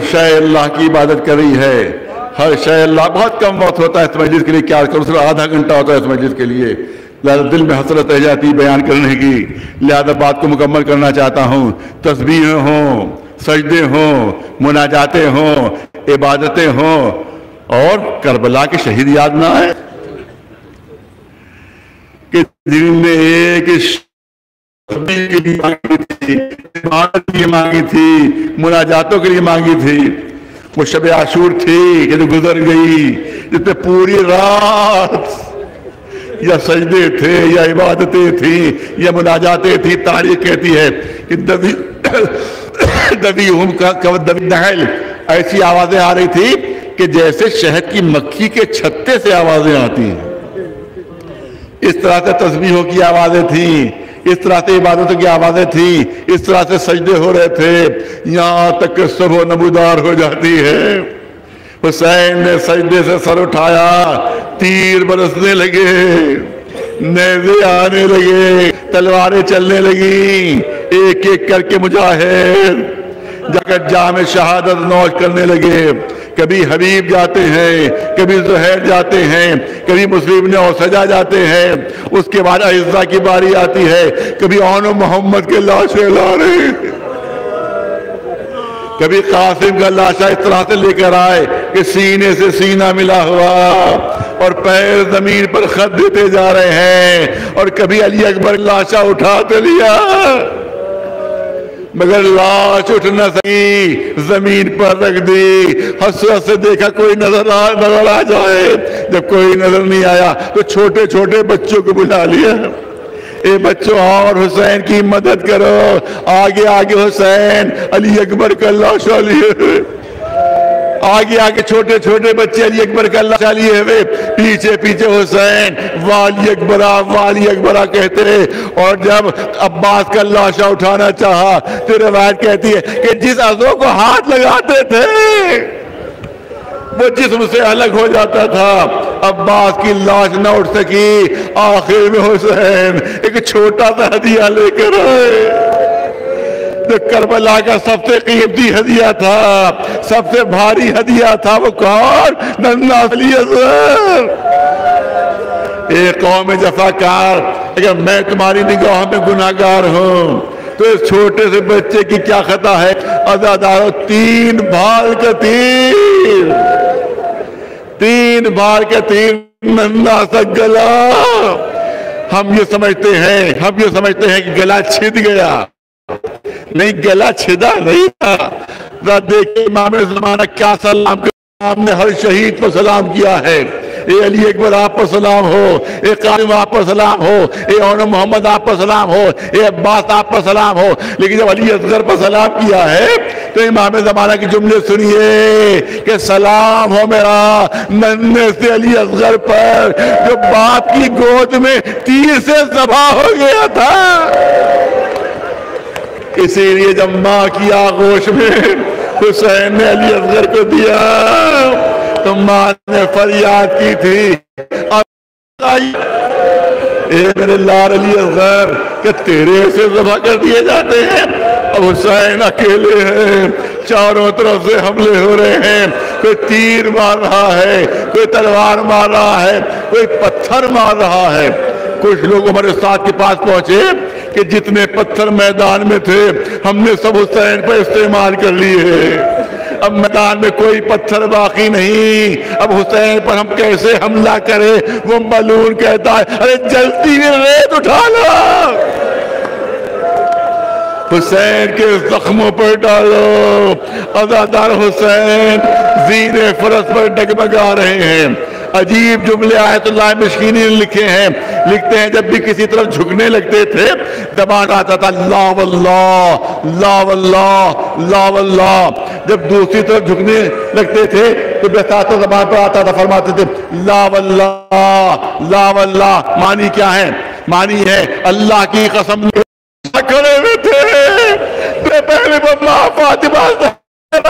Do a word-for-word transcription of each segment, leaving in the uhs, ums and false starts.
شے اللہ کی عبادت کر رہی ہے، ہر شے اللہ. بہت کم وقت ہوتا ہے اس مجلس کے لیے، کیا کروں، صرف آدھا گھنٹہ ہوتا ہے اس مجلس کے لیے، لہذا دل میں حسرت رہ جاتی بیان کرنے کی، لہذا بات کو مکمل کرنا چاہتا ہوں. تسبیحیں ہوں، سجدے ہوں، مناجاتیں ہوں، عبادتیں ہوں، اور کربلا کے شہید یاد نہ آئے کہ جن نے ایک کے لیے مانگی تھی، عبادت کے لیے مانگی تھی، مناجاتوں کے لیے مانگی تھی. وہ شب عاشور تھی کہ جو گزر گئی، جس پہ پوری رات یا سجدے تھے یا عبادتیں تھیں یا مناجاتیں تھیں. تاریخ کہتی ہے کہ دبی دبی ہم کا دبی نہل ایسی آوازیں آ رہی تھی کہ جیسے شہد کی مکھی کے چھتے سے آوازیں آتی ہیں. اس طرح سے تسبیحوں کی آوازیں تھیں، اس طرح سے عبادتوں کی آوازیں تھیں، اس طرح سے سجدے ہو رہے تھے، یہاں تک کہ صبح نمودار ہو جاتی ہے. حسین نے سجدے سے سر اٹھایا، تیر برسنے لگے، نیزے آنے لگے، تلواریں چلنے لگیں، ایک ایک کر کے مجاہد جا کر جام شہادت نوش کرنے لگے. کبھی حبیب جاتے ہیں، کبھی زہیر جاتے ہیں، کبھی مسلم نے اوسجا جاتے ہیں. اس کے بعد اعزہ کی باری آتی ہے، کبھی اون و محمد کے لاشیں لا رہے ہیں، کبھی قاسم کا لاشا اس طرح سے لے کر آئے کہ سینے سے سینہ ملا ہوا اور پیر زمین پر خط دیتے جا رہے ہیں. اور کبھی علی اکبر لاشا اٹھاتے لیا مگر لاش اٹھ نہ سکی، زمین پر رکھ دی. حسرت سے دیکھا کوئی نظر آ نظر آ جائے. جب کوئی نظر نہیں آیا تو چھوٹے چھوٹے بچوں کو بلا لیا، اے بچوں اور حسین کی مدد کرو. آگے آگے حسین، علی اکبر کا لاشا لیے، آگے آگے چھوٹے چھوٹے بچے علی اکبر کا لاشا لیے ہوئے، پیچھے پیچھے حسین والی اکبرہ والی اکبرہ کہتے. اور جب عباس کا لاشا اٹھانا چاہا تو روایت کہتی ہے کہ جس عضو کو ہاتھ لگاتے تھے وہ جسم سے الگ ہو جاتا تھا. عباس کی لاش نہ اٹھ سکی. آخر میں حسین ایک چھوٹا سا ہدیہ لے کر آئے جو کربلا کا سب سے قیمتی ہدیہ تھا، سب سے بھاری ہدیہ تھا. وہ کون؟ ننھا علی اصغر. اے قوم جفاکار، اگر میں تمہاری نگاہ میں گناہگار ہوں تو اس چھوٹے سے بچے کی کیا خطا ہے؟ عزادارو، تین بھال کا تیر، تین بھال کا تیر، ننھا سا گلا. ہم یہ سمجھتے ہیں ہم یہ سمجھتے ہیں کہ گلا چھد گیا. نہیں، گلا چھدا نہیں تھا. ذرا دیکھیں امام زمانہ کیا سلام کر، ہم نے ہر شہید پر سلام کیا ہے. اے علی اکبر آپ پر سلام ہو، اے قاسم آپ پر سلام ہو، اے اون محمد آپ پر سلام ہو، اے عباس آپ پر سلام ہو. لیکن جب علی اصغر پر سلام کیا ہے تو امام زمانہ کی جملے سنیے کہ سلام ہو میرا ننھے سے علی اصغر پر جو باپ کی گود میں تیر سے ذبح ہو گیا تھا. اسی لیے جب ماں کی آغوش میں حسین نے علی اصغر کو دیا تو ماں نے فریاد کی تھی، اے میرے لال علی اصغر کہ تیرے سے ذبح کر دیے جاتے ہیں. اب حسین اکیلے ہیں، چاروں طرف سے حملے ہو رہے ہیں. کوئی تیر مار رہا ہے، کوئی تلوار مار رہا ہے، کوئی پتھر مار رہا ہے. کچھ لوگ ہمارے ساتھ کے پاس پہنچے کہ جتنے پتھر میدان میں تھے ہم نے سب حسین پر استعمال کر لیے. اب میدان میں کوئی پتھر باقی نہیں. اب حسین پر ہم کیسے حملہ کریں؟ وہ ملعون کہتا ہے ارے جلدی میں ریت اٹھا لو، حسین کے زخموں پر ڈالو. عزادار حسین زیر فرس پر ڈگمگا رہے ہیں. عجیب جملے آیت اللہ مشکینی نے لکھے ہیں. لکھتے ہیں جب بھی کسی طرف جھکنے لگتے تھے زبان آتا تھا لا واللہ لا واللہ لا واللہ. جب دوسری طرف جھکنے لگتے تھے تو بساطہ زبان پر آتا تھا، فرماتے تھے لا واللہ لا واللہ. معنی کیا ہے؟ معنی ہے اللہ کی قسم کھڑے ہوئے تھے پہلے ماں فاطمہ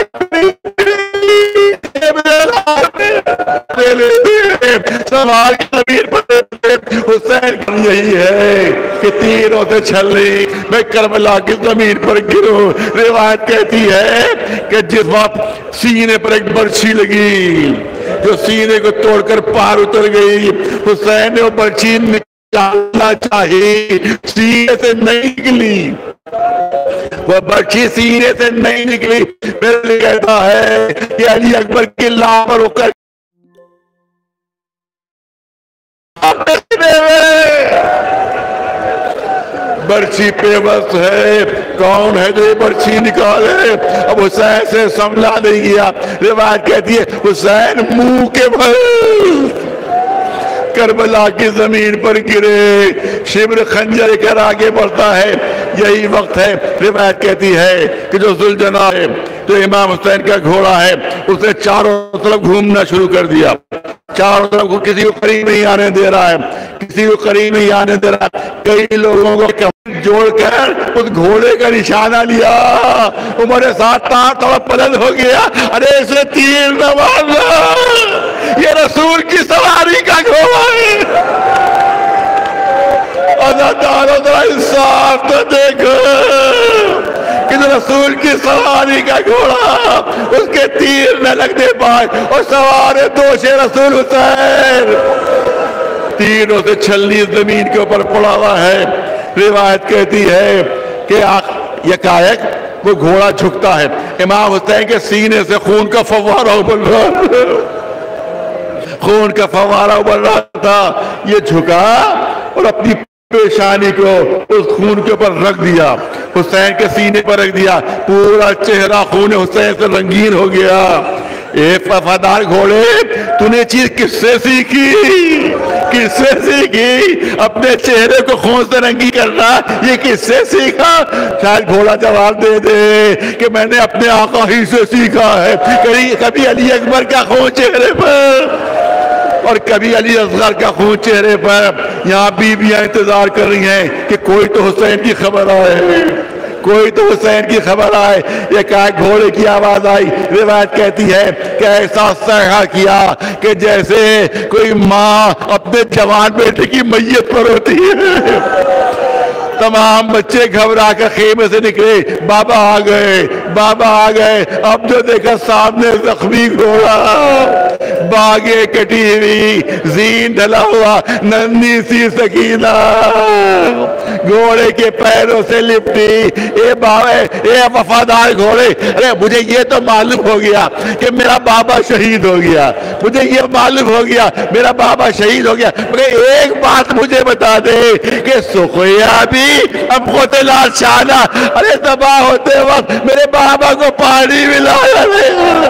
سوال زمین پر حسین کا یہی ہے کہ تیروں سے چھلی میں کربلا کی زمین پر گروں. روایت کہتی ہے کہ جس وقت سینے پر ایک برچھی لگی جو سینے کو توڑ کر پار اتر گئی, حسین نے وہ برچھی نکالنا چاہی, سینے سے نہیں نکلی, وہ برچھی سینے سے نہیں نکلی. میرے لیے کہتا ہے کہ علی اکبر کی لاں پر رک کر برچھی پہ بس ہے, کون ہے جو یہ برچھی نکالے؟ اب حسین سے سنبھلا نہیں گیا. روایت کہتی ہے حسین منہ کے بھل کربلا کی زمین پر گرے, شبر خنجر لے کر آگے بڑھتا ہے. یہی وقت ہے, روایت کہتی ہے کہ جو ذوالجناح ہے, جو امام حسین کا گھوڑا ہے, اس نے چاروں طرف گھومنا شروع کر دیا. چاروں طرف کو کسی کو قریب نہیں آنے دے رہا ہے, کسی کو قریب نہیں آنے دے رہا. کئی لوگوں کو جوڑ کر اس گھوڑے کا نشانہ لیا, عمر ساتھ تار تھوڑا پلند ہو گیا. ارے اسے تیر نہ مارنا, یہ رسول کی سواری کا گھوڑا ہے. اداداروں ذرا انصاف تو دیکھو کہ رسول کی سواری کا گھوڑا اس کے تیر نہ لگ دے پائے, اور سوار دوش رسول حسین تیروں سے چھلنی زمین کے اوپر پڑا ہوا ہے. روایت کہتی ہے کہ یکایک وہ گھوڑا جھکتا ہے, امام حسین کے سینے سے خون کا فوارہ ابل رہا خون کا فوارہ ابل رہا تھا. یہ جھکا اور اپنی پیشانی کو اس خون کے اوپر رکھ دیا, حسین کے سینے پر رکھ دیا. پورا چہرہ خون حسین سے رنگین ہو گیا. اے وفادار گھوڑے, تو نے چیز کس سے سیکھی؟ کس سے سیکھی اپنے چہرے کو خون سے رنگی کرنا؟ یہ کس سے سیکھا؟ شاید گھوڑا جواب دے دے کہ میں نے اپنے آقا ہی سے سیکھا ہے. کبھی علی اکبر کا خون چہرے پر اور کبھی علی اصغر کا خون چہرے پر. یہاں بیویاں انتظار کر رہی ہیں کہ کوئی تو حسین کی خبر آئے, کوئی تو حسین کی خبر آئے. یہ کہا گھوڑے کی آواز آئی. روایت کہتی ہے کہ ایسا صیحہ کیا کہ جیسے کوئی ماں اپنے جوان بیٹے کی میت پر ہوتی ہے. تمام بچے گھبرا کر خیمے سے نکلے, بابا آ گئے, بابا آ گئے. اب جو دیکھا سامنے زخمی گھوڑا, باغیں کٹی ہوئی, زین ڈھلا ہوا, ننھی سی سکینہ گھوڑے کے پیروں سے لپٹی. اے باوے, اے وفادار گھوڑے, ارے مجھے یہ تو معلوم ہو گیا کہ میرا بابا شہید ہو گیا, مجھے یہ معلوم ہو گیا میرا بابا شہید ہو گیا. مگر ایک بات مجھے بتا دے کہ سخیا بھی اب قتلا شانہ, ارے تباہ ہوتے وقت میرے بابا کو پانی ملایا نہیں,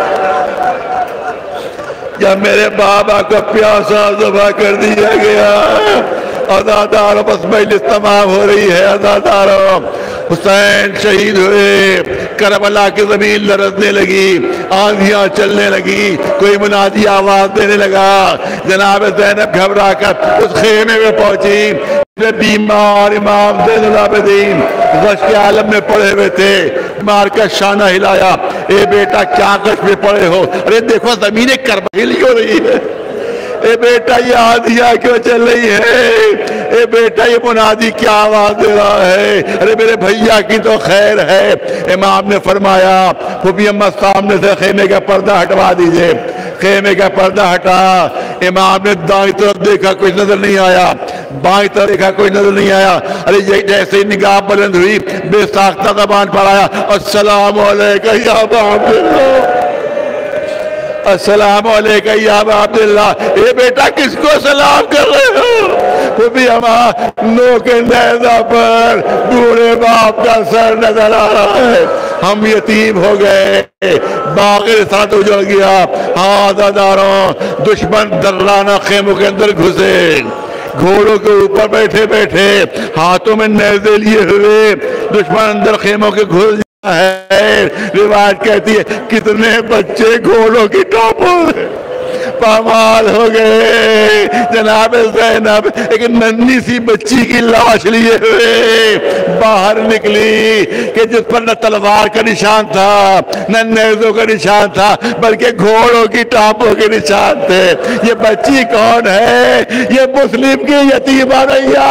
یا میرے بابا کو پیاسا ذبح کر دیا گیا. عزاداروں بس مجلس تمام ہو رہی ہے. عزاداروں حسین شہید ہوئے, کربلا کی زمین لرزنے لگی, آندھیاں چلنے لگی, کوئی منادی آواز دینے لگا. جناب زینب گھبرا کر اس خیمے میں پہنچی. بیمار امام زین العابدین غش کے عالم میں پڑے ہوئے تھے. مار کا شانہ ہلایا, اے بیٹا کیا غش میں پڑے ہو؟ ارے دیکھو زمین کربلا ہلی ہو رہی ہے. اے بیٹا یہ آندھیاں کیوں چل رہی ہے؟ اے بیٹا یہ منادی کیا آواز دے رہا ہے؟ ارے میرے بھیا کی تو خیر ہے. امام نے فرمایا پھوپھی اماں سامنے سے خیمے کا پردہ ہٹوا دیجئے. خیمے کا پردہ ہٹا. امام نے دائیں طرف دیکھا, کوئی نظر نہیں آیا. بائیں طرف دیکھا, کوئی نظر نہیں آیا. ارے جیسے نگاہ بلند ہوئی, بے ساختہ زبان پر آیا, السلام علیکم یا ابا عبداللہ, السلام علیکم یا ابا عبداللہ. اے بیٹا کس کو سلام کر رہے ہو؟ وہ بھی ہمارا نو کے نیزہ پر بوڑھے باپ کا سر نظر آ رہا ہے. ہم یتیم ہو گئے, باغر ساتھ اجڑ گیا. ہاں عزاداروں, دشمن درانہ خیموں کے اندر گھسے, گھوڑوں کے اوپر بیٹھے بیٹھے ہاتھوں میں نیزے لیے ہوئے دشمن اندر خیموں کے گھس ہے. روایت کہتی ہے کتنے بچے گھوڑوں کی ٹاپوں پامال ہو گئے. جناب زینب ایک ننھی سی بچی کی لاش لیے ہوئے باہر نکلی کہ جس پر نہ تلوار کا نشان تھا نہ نیزوں کا نشان تھا بلکہ گھوڑوں کی ٹانپوں کے نشان تھے. یہ بچی کون ہے؟ یہ مسلم کی یتیمہ ریا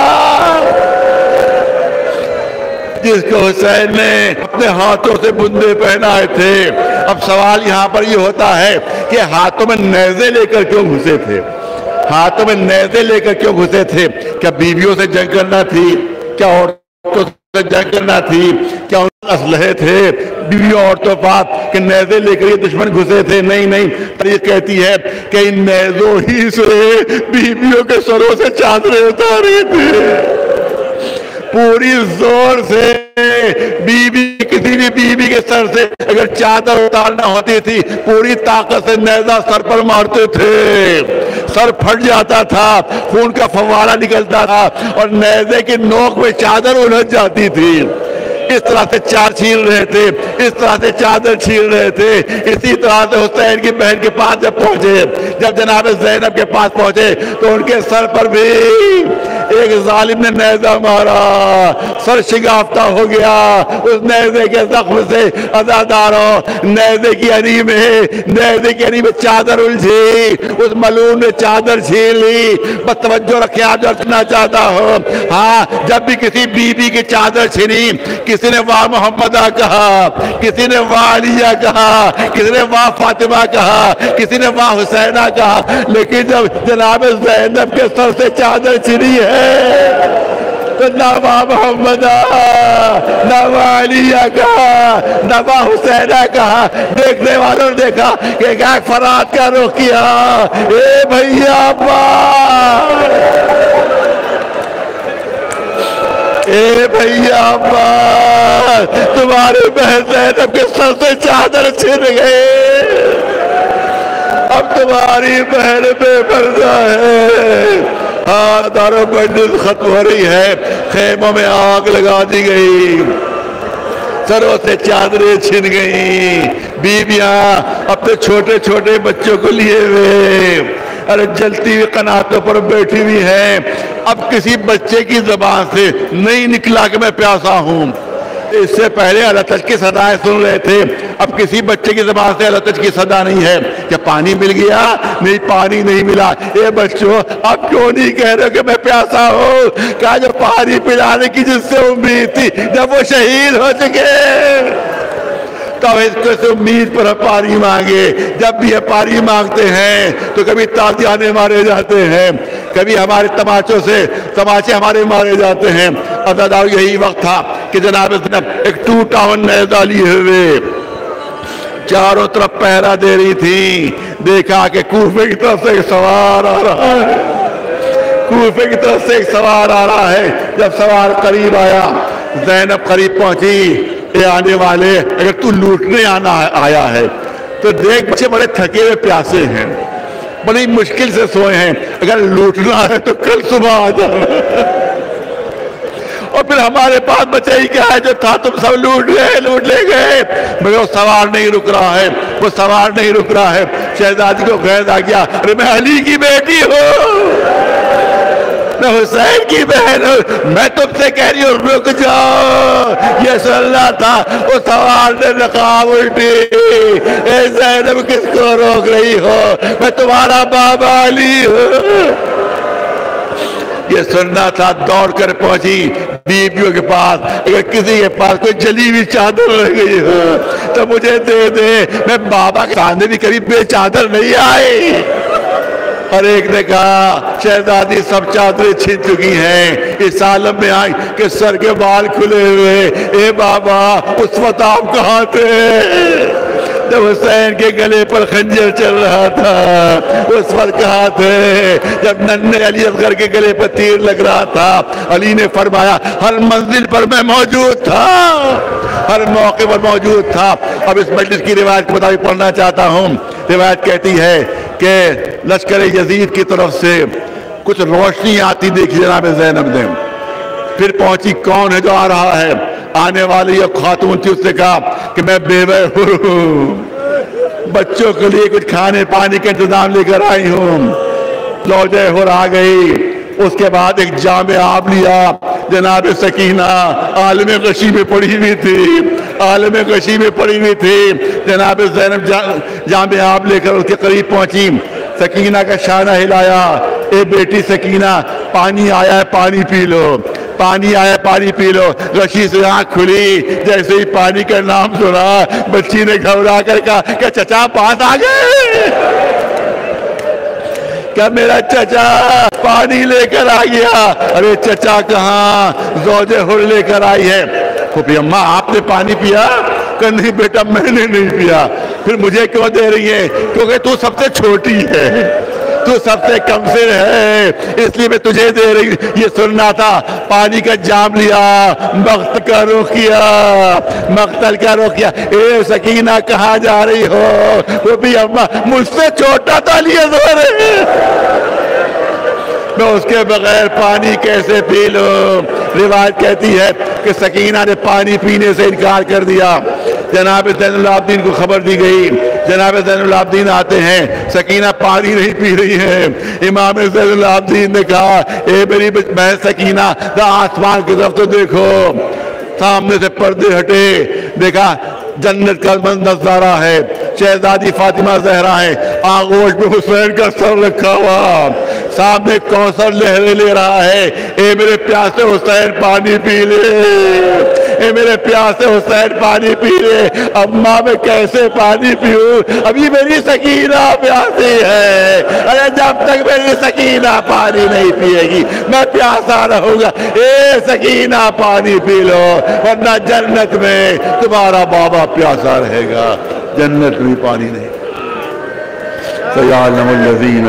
جس کو حسین نے اپنے ہاتھوں سے بندے پہنائے تھے. اب سوال یہاں پر یہ ہوتا ہے کہ ہاتھوں میں نیزے لے کر کیوں گھسے تھے؟ ہاتھوں میں نیزے لے کر کیوں گھسے تھے؟ کیا بیویوں سے جنگ کرنا تھی؟ کیا عورتوں سے جنگ کرنا تھی؟ کیا ان اسلحے تھے بیویوں عورتوں پاس کہ نیزے لے کر یہ دشمن گھسے تھے؟ نہیں نہیں. تاریخ کہتی ہے کہ ان نیزوں ہی سے بیویوں کے سروں سے چادریں اتاری تھی. پوری زور سے بی بی کسی بھی بی بی کے سر سے اگر چادر اتارنا ہوتی تھی پوری طاقت سے نیزہ سر پر مارتے تھے. سر پھٹ جاتا تھا، خون کا فوارہ نکلتا تھا اور نیزے کی نوک میں چادر الجھ جاتی تھی. اس طرح سے چار چھیل رہے تھے، اس طرح سے چادر چھیل رہے تھے. اسی طرح سے حسین کی بہن کے پاس جب پہنچے، جب جناب زینب کے پاس پہنچے تو ان کے سر پر بھی ایک ظالم نے نیزہ مارا. سر شگافتہ ہو گیا اس نیزے کے زخم سے. عزاداروں، نیزے کی انی میں نیزے کی انی میں چادر الجھی، اس ملعون نے چادر چھین لی. بس توجہ رکھیں، آپ جو سننا چاہتا ہوں، ہاں جب بھی کسی بی بی کی چادر چھینی کسی نے واہ محمدہ کہا، کسی نے واہ علیہ کہا، کسی نے واہ فاطمہ کہا، کسی نے واہ حسینہ کہا. لیکن جب جناب زینب کے سر سے چادر چھینی ہے تو نہ واہ محمدہ نہ واہ علیہ کہا نہ واہ حسینہ کہا. دیکھنے والوں نے دیکھا کہ ایک فرات کا رخ کیا. اے بھیا اے بھیا عباس، تمہاری بہن زینب کے سر سے چادر چھن گئے. اب تمہاری بہن بے پردہ ہے. ہاں دارو مجلس ختم ہو رہی ہے، خیموں میں آگ لگا دی گئی، سروں سے چادریں چھن گئیں. بیویاں اپنے چھوٹے چھوٹے بچوں کو لیے ہوئے ارے جلتی ہوئی قناتوں پر بیٹھی ہوئی ہیں. اب کسی بچے کی زبان سے نہیں نکلا کہ میں پیاسا ہوں. اس سے پہلے اللہ تجھ کی صدایں سن رہے تھے، اب کسی بچے کی زبان سے اللہ تجھ کی صدا نہیں ہے کہ پانی مل گیا، نہیں پانی نہیں ملا. اے بچوں، آپ کیوں نہیں کہہ رہے کہ میں پیاسا ہوں؟ کہا جو پانی پلانے کی جس سے امید تھی جب وہ شہید ہو چکے تب اس کو سے امید پر پانی مانگے. جب بھی یہ پانی مانگتے ہیں تو کبھی تازیانے مارے جاتے ہیں، کبھی ہمارے تماچوں سے تماچے ہمارے مارے جاتے ہیں. عزادارو یہی وقت تھا کہ جناب زینب ایک ٹوٹا ہوا نیزہ لیے ہوئے چاروں طرف پہرا دے رہی تھی. دیکھا کہ کوفے کی طرف سے ایک سوار آ رہا ہے، کوفے کی طرف سے ایک سوار آ رہا ہے. جب سوار قریب آیا، زینب قریب پہنچی. اے آنے والے، اگر تو لوٹنے آنا آیا ہے تو دیکھ بچے بڑے تھکے ہوئے پیاسے ہیں، بڑی مشکل سے سوئے ہیں، اگر لوٹنا ہے تو کل صبح آ جاؤ. اور پھر ہمارے پاس بچے ہی کیا ہے جو تھا تم سب لوٹ گئے لوٹ لے گئے. مگر وہ سوار نہیں رک رہا ہے، وہ سوار نہیں رک رہا ہے. شہزادی کو غیظ آ گیا، ارے میں علی کی بیٹی ہوں، میں حسین کی بہن ہوں، میں تم سے کہہ رہی ہوں رک جاؤ. یہ سننا تھا. وہ سوار نے نقاب الٹی، اے زینب کس کو روک رہی ہو؟ میں تمہارا بابا علی ہوں. یہ سننا تھا. دوڑ کر پہنچی بیویوں کے پاس. اگر کسی کے پاس کوئی جلی ہوئی چادر رہ گئی ہو تو مجھے دے دے، میں بابا کے سامنے بھی کبھی بے چادر نہیں آئی. ہر ایک نے کہا شہزادی سب چادریں چھن چکی ہیں، اس عالم میں آئی کہ سر کے بال کھلے ہوئے. اے بابا اس وقت آپ کہاں تھے جب حسین کے گلے پر خنجر چل رہا تھا؟ اس وقت کہاں تھے جب ننھے علی اصغر کے گلے پر تیر لگ رہا تھا؟ علی نے فرمایا ہر منزل پر میں موجود تھا، ہر موقع پر موجود تھا. اب اس مجلس کی روایت کے مطابق پڑھنا چاہتا ہوں. روایت کہتی ہے کہ لشکر یزید کی طرف سے کچھ روشنی آتی دیکھی جناب زینب نے. پھر پہنچی، کون ہے جو آ رہا ہے؟ آنے والی ایک خاتون تھی. اس نے کہا کہ میں بیوہ ہوں، بچوں کے لیے کچھ کھانے پانی کا انتظام لے کر آئی ہوں. لوجہ ہور آ گئی. اس کے بعد ایک جام آب لیا، جناب سکینہ عالم غشی میں پڑی ہوئی تھی، عالم غشی میں پڑی ہوئی تھی، جناب زینب جام آب لے کر اس کے قریب پہنچی، سکینہ کا شانہ ہلایا، اے بیٹی سکینہ پانی آیا ہے پانی پی لو، پانی آیا پانی پی لو۔ غشی سے آنکھ کھلی، جیسے ہی پانی کا نام سنا بچی نے گھبرا کر کہا کہ چچا پاس آ گئے، کہ میرا چچا پانی لے کر آ گیا۔ ارے چچا کہاں، زوج حر لے کر آئی ہے۔ پھوپھی اماں آپ نے پانی پیا؟ کہ نہیں بیٹا میں نے نہیں پیا۔ پھر مجھے کیوں دے رہی ہے؟ کیونکہ تو سب سے چھوٹی ہے، تو سب سے کم سن ہے، اس لیے میں تجھے دے رہی ہوں۔ یہ سننا تھا، پانی کا جام لیا، مقتل کا رخ کیا، مقتل کا رخ کیا۔ اے سکینہ کہاں جا رہی ہو؟ وہ بھی اماں مجھ سے چھوٹا تھا لیے زور ہے، میں اس کے بغیر پانی کیسے پی لوں؟ روایت کہتی ہے کہ سکینہ نے پانی پینے سے انکار کر دیا۔ جناب زین العابدین کو خبر دی گئی، جناب زین العابدین آتے ہیں، سکینہ پانی نہیں پی رہی ہے۔ امام زین العابدین نے کہا اے میری بہن سکینہ آسمان کی طرف تو دیکھو۔ سامنے سے پردے ہٹے، دیکھا جنت کا نظارہ ہے، شہزادی فاطمہ زہرا ہے، آغوش میں حسین کا سر رکھا ہوا، سامنے کوثر لہرے لے رہا ہے۔ اے میرے پیاسے حسین پانی پی لے، اے میرے پیاسے حسین پانی پی لے۔ اماں میں کیسے پانی پیوں، ابھی میری سکینہ پیاسی ہے، ارے جب تک میری سکینہ پانی نہیں پیے گی میں پیاسا رہوں گا۔ اے سکینہ پانی پی لو، ورنہ جنت میں تمہارا بابا پیاسا رہے گا، جنت میں پانی نہیں۔ سَيَعْلَمُ الَّذِينَ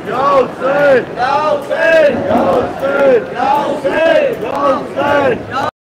ظَلَمُوا